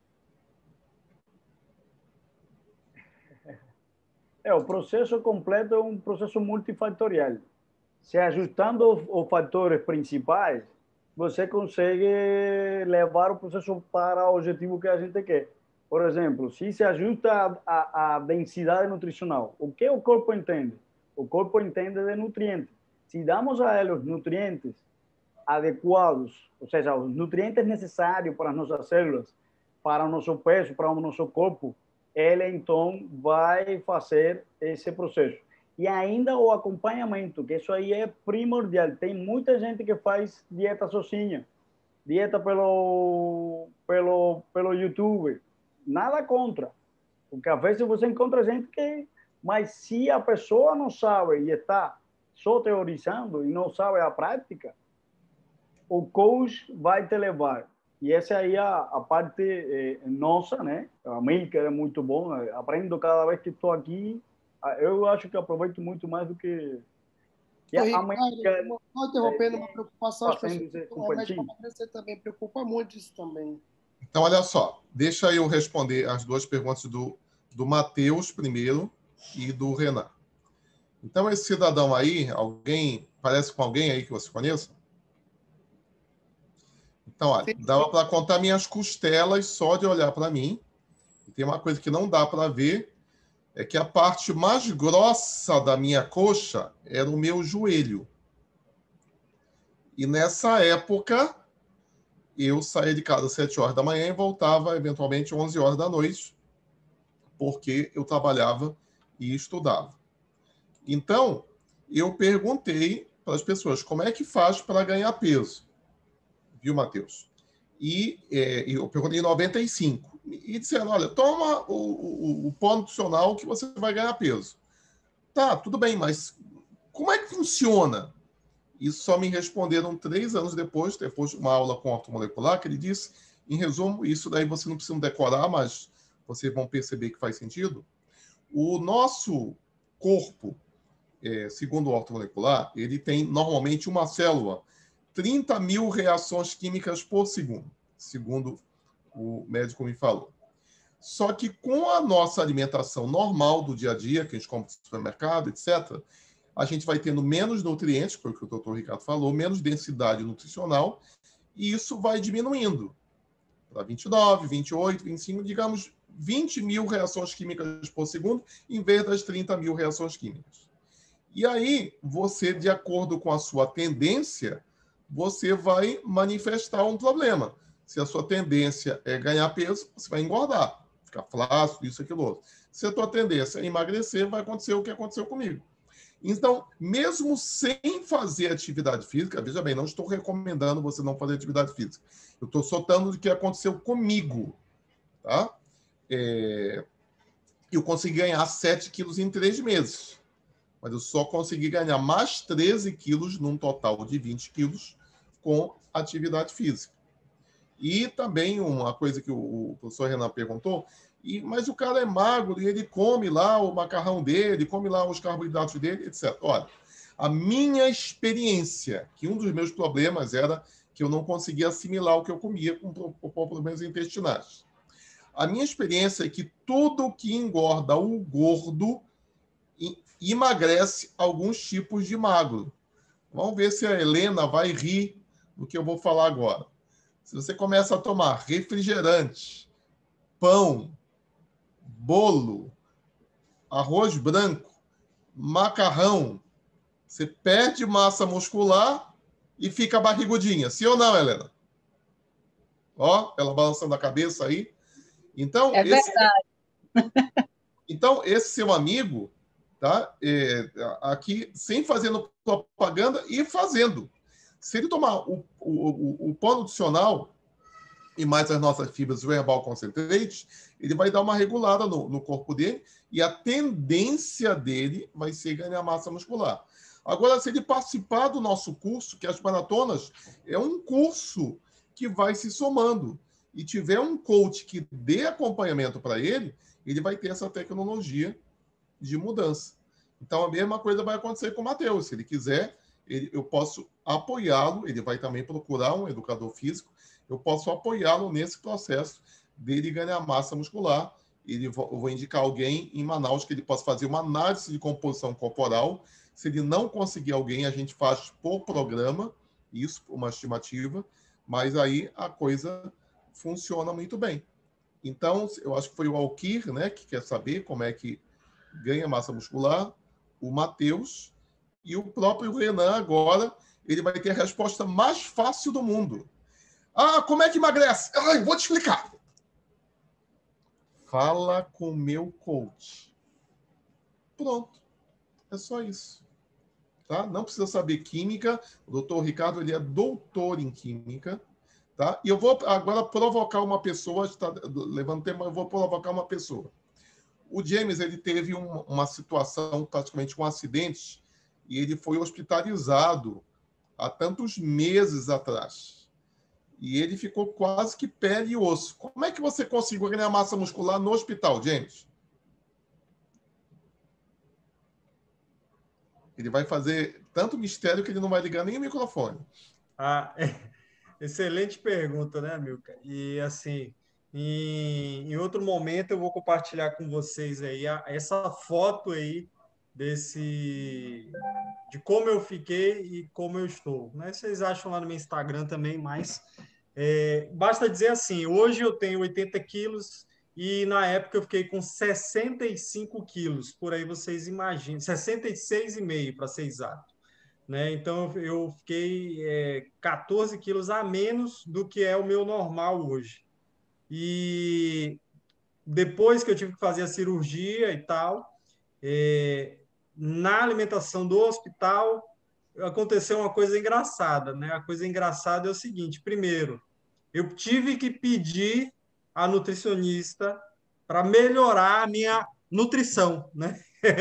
É, o processo completo é um processo multifatorial. Se ajustando os, os fatores principais, você consegue levar o processo para o objetivo que a gente quer. Por exemplo, se se ajusta a, a, a densidade nutricional, o que o corpo entende? O corpo entende de nutrientes. Se damos a ele os nutrientes adequados, ou seja, os nutrientes necessários para as nossas células, para o nosso peso, para o nosso corpo, ele então vai fazer esse processo. E ainda o acompanhamento, que isso aí é primordial. Tem muita gente que faz dieta sozinha, dieta pelo, pelo, pelo YouTube. Nada contra, porque às vezes você encontra gente que... Mas se a pessoa não sabe e está só teorizando e não sabe a prática, o coach vai te levar. E essa aí é a, a parte eh, nossa, né? A Milker é muito bom. Aprendo cada vez que estou aqui. Eu acho que aproveito muito mais do que E amanhã... Estou interrompendo uma preocupação, as Fazendo pessoas esse que tomam remédio compartilho. para emagrecer também, preocupa muito isso também. Então, olha só, deixa eu responder as duas perguntas do, do Matheus primeiro e do Renan. Então, esse cidadão aí, alguém, parece com alguém aí que você conheça? Então, olha, dava para contar minhas costelas só de olhar para mim. E tem uma coisa que não dá para ver, é que a parte mais grossa da minha coxa era o meu joelho. E nessa época, eu saía de casa às sete horas da manhã e voltava, eventualmente, onze horas da noite, porque eu trabalhava e estudava. Então, eu perguntei para as pessoas como é que faz para ganhar peso. Viu, Matheus? E é, eu perguntei em noventa e cinco. E disseram, olha, toma o, o, o pó nutricional que você vai ganhar peso. Tá, tudo bem, mas como é que funciona? Isso só me responderam três anos depois, depois de uma aula com ortomolecular, que ele disse, em resumo, isso daí você não precisa decorar, mas vocês vão perceber que faz sentido. O nosso corpo, é, segundo o ortomolecular, ele tem normalmente uma célula, trinta mil reações químicas por segundo, segundo o médico me falou. Só que com a nossa alimentação normal do dia a dia, que a gente compra no supermercado, etcétera, a gente vai tendo menos nutrientes, foi o que o doutor Ricardo falou, menos densidade nutricional, e isso vai diminuindo para vinte e nove, vinte e oito, vinte e cinco, digamos, vinte mil reações químicas por segundo, em vez das trinta mil reações químicas. E aí, você, de acordo com a sua tendência, você vai manifestar um problema. Se a sua tendência é ganhar peso, você vai engordar, ficar flácido, isso, aquilo, outro. Se a tua tendência é emagrecer, vai acontecer o que aconteceu comigo. Então, mesmo sem fazer atividade física, veja bem, não estou recomendando você não fazer atividade física. Eu estou soltando o que aconteceu comigo. Tá? É... Eu consegui ganhar sete quilos em três meses. Mas eu só consegui ganhar mais treze quilos, num total de vinte quilos, com atividade física. E também uma coisa que o professor Renan perguntou, e, mas o cara é magro e ele come lá o macarrão dele, come lá os carboidratos dele, etcétera. Olha, a minha experiência, que um dos meus problemas era que eu não conseguia assimilar o que eu comia com problemas intestinais. A minha experiência é que tudo que engorda o gordo emagrece alguns tipos de magro. Vamos ver se a Helena vai rir do que eu vou falar agora. Se você começa a tomar refrigerante, pão, bolo, arroz branco, macarrão, você perde massa muscular e fica barrigudinha. Sim ou não, Helena? Ó, ela balançando a cabeça aí. Então, é esse, verdade. Então, esse seu amigo, tá? É, aqui, sem fazendo propaganda e fazendo. Se ele tomar o, o, o, o pó nutricional e mais as nossas fibras, o Herbal Concentrate, ele vai dar uma regulada no, no corpo dele e a tendência dele vai ser ganhar massa muscular. Agora, se ele participar do nosso curso, que as maratonas é um curso que vai se somando, e tiver um coach que dê acompanhamento para ele, ele vai ter essa tecnologia de mudança. Então, a mesma coisa vai acontecer com o Matheus. Se ele quiser, ele, eu posso apoiá-lo, ele vai também procurar um educador físico, eu posso apoiá-lo nesse processo dele ganhar massa muscular. Ele, eu vou indicar alguém em Manaus que ele possa fazer uma análise de composição corporal. Se ele não conseguir alguém, a gente faz por programa, isso, uma estimativa, mas aí a coisa funciona muito bem. Então, eu acho que foi o Alquir, né, que quer saber como é que ganha massa muscular, o Matheus e o próprio Renan agora, ele vai ter a resposta mais fácil do mundo. Ah, como é que emagrece? Ah, eu vou te explicar. Fala com o meu coach. Pronto. É só isso. Tá? Não precisa saber química. O doutor Ricardo, ele é doutor em química. Tá? E eu vou agora provocar uma pessoa, está levando tempo, eu vou provocar uma pessoa. O James, ele teve um, uma situação, praticamente um acidente, e ele foi hospitalizado há tantos meses atrás. E ele ficou quase que pele e osso. Como é que você conseguiu ganhar massa muscular no hospital, James? Ele vai fazer tanto mistério que ele não vai ligar nem o microfone. Ah, é, excelente pergunta, né, Milka? E assim, em, em outro momento eu vou compartilhar com vocês aí a, essa foto aí desse de como eu fiquei e como eu estou. Né? Vocês acham lá no meu Instagram também, mas é, basta dizer assim, hoje eu tenho oitenta quilos e na época eu fiquei com sessenta e cinco quilos, por aí vocês imaginam, sessenta e seis e meio para ser exato. Né? Então eu fiquei é, quatorze quilos a menos do que é o meu normal hoje. E depois que eu tive que fazer a cirurgia e tal, é, na alimentação do hospital aconteceu uma coisa engraçada, né? A coisa engraçada é o seguinte: primeiro, eu tive que pedir à nutricionista para melhorar a minha nutrição, né?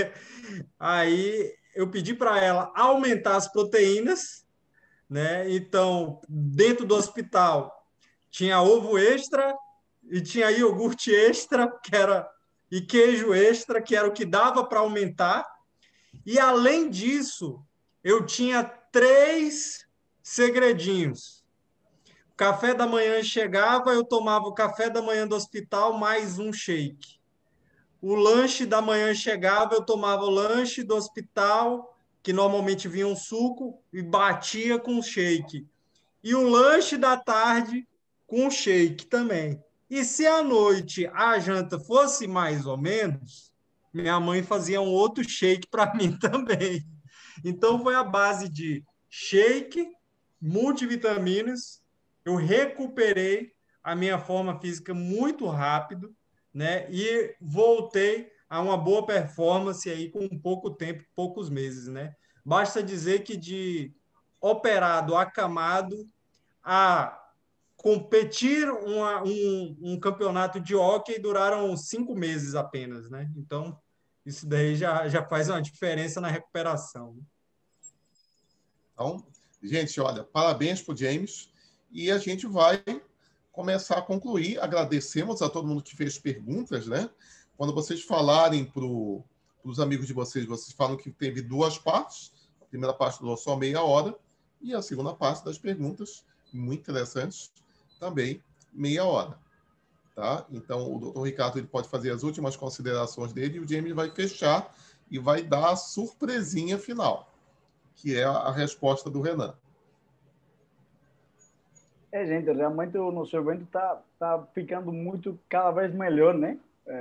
Aí eu pedi para ela aumentar as proteínas, né? Então, dentro do hospital tinha ovo extra e tinha iogurte extra, que era e queijo extra, que era o que dava para aumentar. E além disso, eu tinha três segredinhos. O café da manhã chegava, eu tomava o café da manhã do hospital mais um shake. O lanche da manhã chegava, eu tomava o lanche do hospital, que normalmente vinha um suco, e batia com shake. E o lanche da tarde com shake também. E se à noite a janta fosse mais ou menos, minha mãe fazia um outro shake para mim também. Então foi a base de shake, multivitaminas, eu recuperei a minha forma física muito rápido, né? E voltei a uma boa performance aí com pouco tempo, poucos meses, né? Basta dizer que de operado, acamado, a competir uma, um, um campeonato de hóquei duraram cinco meses apenas, né? Então, isso daí já, já faz uma diferença na recuperação. Então, gente, olha, parabéns para o James. E a gente vai começar a concluir. Agradecemos a todo mundo que fez perguntas, né? Quando vocês falarem para os amigos de vocês, vocês falam que teve duas partes. A primeira parte durou só meia hora e a segunda parte das perguntas, muito interessantes, também meia hora. Tá? Então, o doutor Ricardo ele pode fazer as últimas considerações dele e o James vai fechar e vai dar a surpresinha final, que é a resposta do Renan. É, gente, realmente o nosso evento está tá ficando muito, cada vez melhor, né?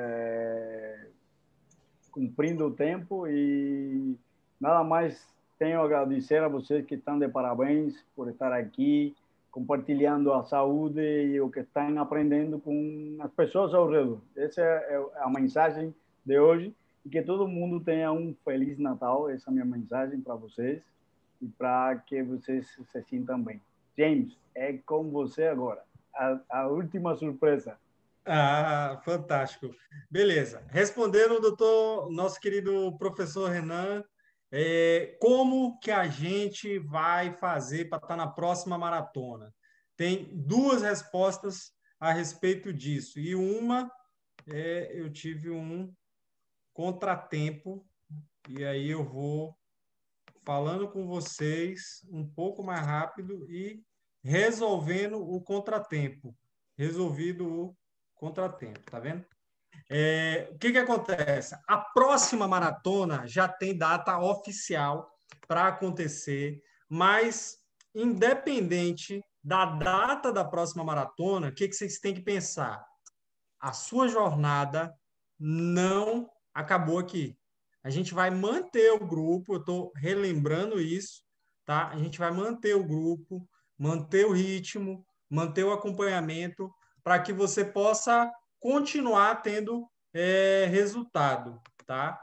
É, cumprindo o tempo e nada mais tenho a agradecer a vocês que estão de parabéns por estar aqui, compartilhando a saúde e o que estão aprendendo com as pessoas ao redor. Essa é a mensagem de hoje e que todo mundo tenha um Feliz Natal. Essa é a minha mensagem para vocês e para que vocês se sintam bem. James, é com você agora. A, a última surpresa. Ah, fantástico. Beleza. Respondendo, doutor, nosso querido professor Renan, é, como que a gente vai fazer para estar na próxima maratona? Tem duas respostas a respeito disso. E uma, é, eu tive um contratempo, e aí eu vou falando com vocês um pouco mais rápido e resolvendo o contratempo. Resolvido o contratempo, tá vendo? É, o que, que acontece? A próxima maratona já tem data oficial para acontecer, mas independente da data da próxima maratona, o que, que vocês têm que pensar? A sua jornada não acabou aqui. A gente vai manter o grupo, eu estou relembrando isso, tá? A gente vai manter o grupo, manter o ritmo, manter o acompanhamento, para que você possa continuar tendo é, resultado, tá?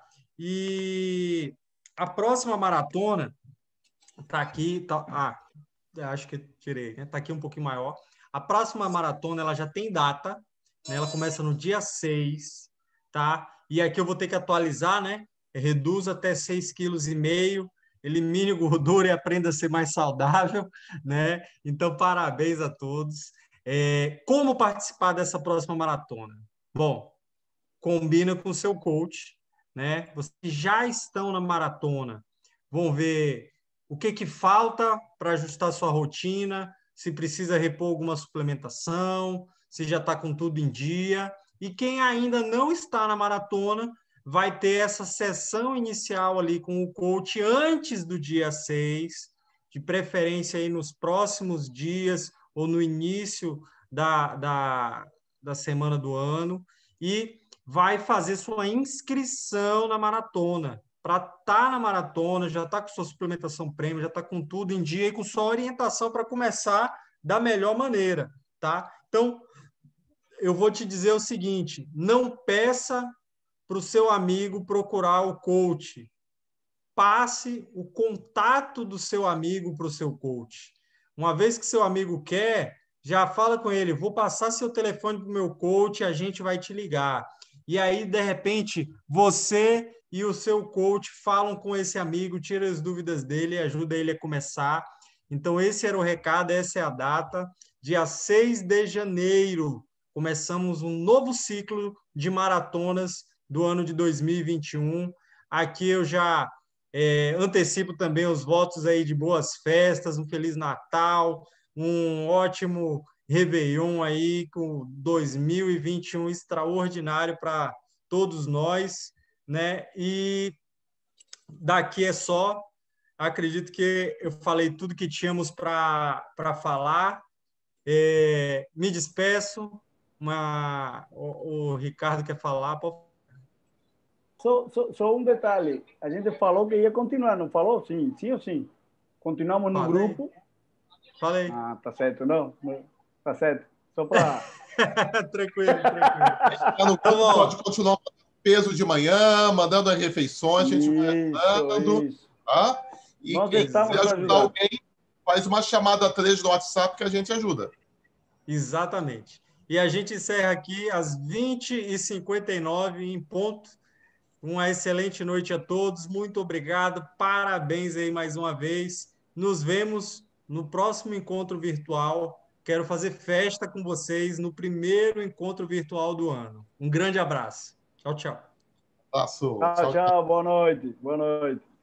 E a próxima maratona tá aqui, tá, ah, acho que tirei, né? Tá aqui um pouquinho maior. A próxima maratona ela já tem data, né? Ela começa no dia seis, tá? E aqui eu vou ter que atualizar, né? Reduz até seis vírgula cinco quilos, elimine gordura e aprenda a ser mais saudável, né? Então, parabéns a todos. É, como participar dessa próxima maratona? Bom, combina com o seu coach, né? Vocês já estão na maratona, vão ver o que, que falta para ajustar sua rotina, se precisa repor alguma suplementação, se já está com tudo em dia. E quem ainda não está na maratona vai ter essa sessão inicial ali com o coach antes do dia seis, de preferência aí nos próximos dias ou no início da, da, da semana do ano, e vai fazer sua inscrição na maratona. Para estar tá na maratona, já está com sua suplementação premium, já está com tudo em dia e com sua orientação para começar da melhor maneira, tá? Então, eu vou te dizer o seguinte, não peça para o seu amigo procurar o coach. Passe o contato do seu amigo para o seu coach. Uma vez que seu amigo quer, já fala com ele, vou passar seu telefone para o meu coach, a gente vai te ligar. E aí, de repente, você e o seu coach falam com esse amigo, tira as dúvidas dele, ajuda ele a começar. Então, esse era o recado, essa é a data. Dia seis de janeiro, começamos um novo ciclo de maratonas do ano de dois mil e vinte e um. Aqui eu já é, antecipo também os votos aí de boas festas, um Feliz Natal, um ótimo Réveillon aí, com dois mil e vinte e um extraordinário para todos nós, né? E daqui é só, acredito que eu falei tudo que tínhamos para falar. É, me despeço. Uma, o, o Ricardo quer falar, pode... Só, só, só um detalhe, a gente falou que ia continuar, não falou? Sim, sim ou sim? Continuamos no Falei. grupo? Falei. Ah, tá certo, não? Tá certo. Só para... tranquilo, tranquilo. No grupo, pode continuar o peso de manhã, mandando as refeições, a gente vai ajudando, tá? E Nós quem quiser ajudar ajudando. alguém, faz uma chamada três no WhatsApp que a gente ajuda. Exatamente. E a gente encerra aqui às vinte e cinquenta e nove em ponto. Uma excelente noite a todos. Muito obrigado. Parabéns aí mais uma vez. Nos vemos no próximo encontro virtual. Quero fazer festa com vocês no primeiro encontro virtual do ano. Um grande abraço. Tchau, tchau. Abraço. Tchau, tchau. Boa noite. Boa noite.